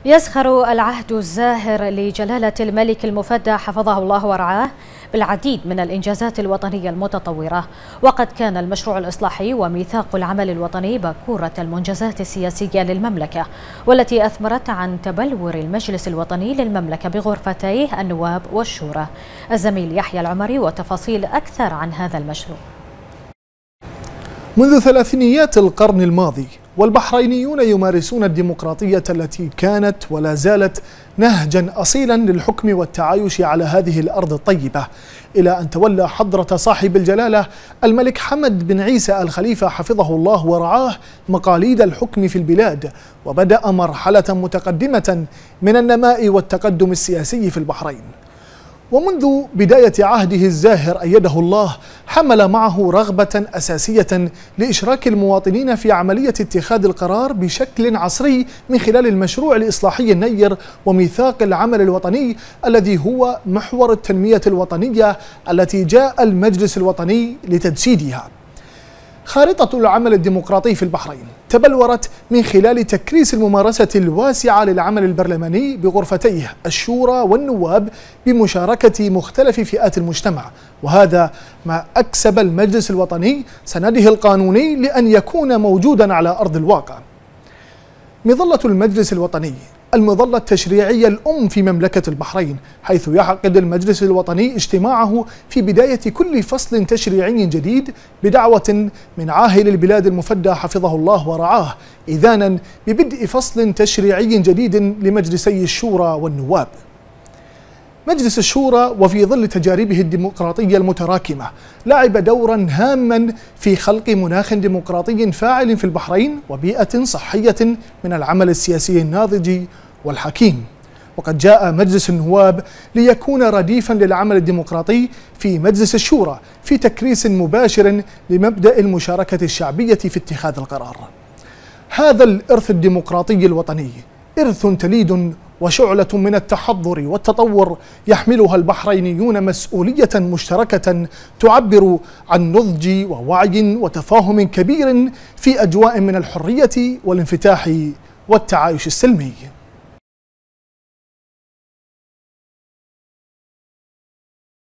يزخر العهد الزاهر لجلالة الملك المفدى حفظه الله ورعاه بالعديد من الإنجازات الوطنية المتطورة، وقد كان المشروع الإصلاحي وميثاق العمل الوطني باكورة المنجزات السياسية للمملكة، والتي أثمرت عن تبلور المجلس الوطني للمملكة بغرفتيه النواب والشورى. الزميل يحيى العمري وتفاصيل أكثر عن هذا المشروع. منذ ثلاثينيات القرن الماضي والبحرينيون يمارسون الديمقراطية التي كانت ولا زالت نهجا أصيلا للحكم والتعايش على هذه الأرض الطيبة، إلى أن تولى حضرة صاحب الجلالة الملك حمد بن عيسى الخليفة حفظه الله ورعاه مقاليد الحكم في البلاد، وبدأ مرحلة متقدمة من النماء والتقدم السياسي في البحرين. ومنذ بداية عهده الزاهر أيده الله حمل معه رغبة أساسية لإشراك المواطنين في عملية اتخاذ القرار بشكل عصري من خلال المشروع الإصلاحي النير وميثاق العمل الوطني الذي هو محور التنمية الوطنية التي جاء المجلس الوطني لتجسيدها. خارطة العمل الديمقراطي في البحرين تبلورت من خلال تكريس الممارسة الواسعة للعمل البرلماني بغرفتيه الشورى والنواب بمشاركة مختلف فئات المجتمع، وهذا ما أكسب المجلس الوطني سنده القانوني لأن يكون موجودا على أرض الواقع. مظلة المجلس الوطني المظلة التشريعية الأم في مملكة البحرين، حيث يعقد المجلس الوطني اجتماعه في بداية كل فصل تشريعي جديد بدعوة من عاهل البلاد المفدى حفظه الله ورعاه، إذانا ببدء فصل تشريعي جديد لمجلسي الشورى والنواب. مجلس الشورى وفي ظل تجاربه الديمقراطية المتراكمة لعب دورا هاما في خلق مناخ ديمقراطي فاعل في البحرين وبيئة صحية من العمل السياسي الناضج والحكيم. وقد جاء مجلس النواب ليكون رديفا للعمل الديمقراطي في مجلس الشورى في تكريس مباشر لمبدأ المشاركة الشعبية في اتخاذ القرار. هذا الإرث الديمقراطي الوطني إرث تليد وشعلة من التحضر والتطور يحملها البحرينيون مسؤولية مشتركة تعبر عن نضج ووعي وتفاهم كبير في أجواء من الحرية والانفتاح والتعايش السلمي.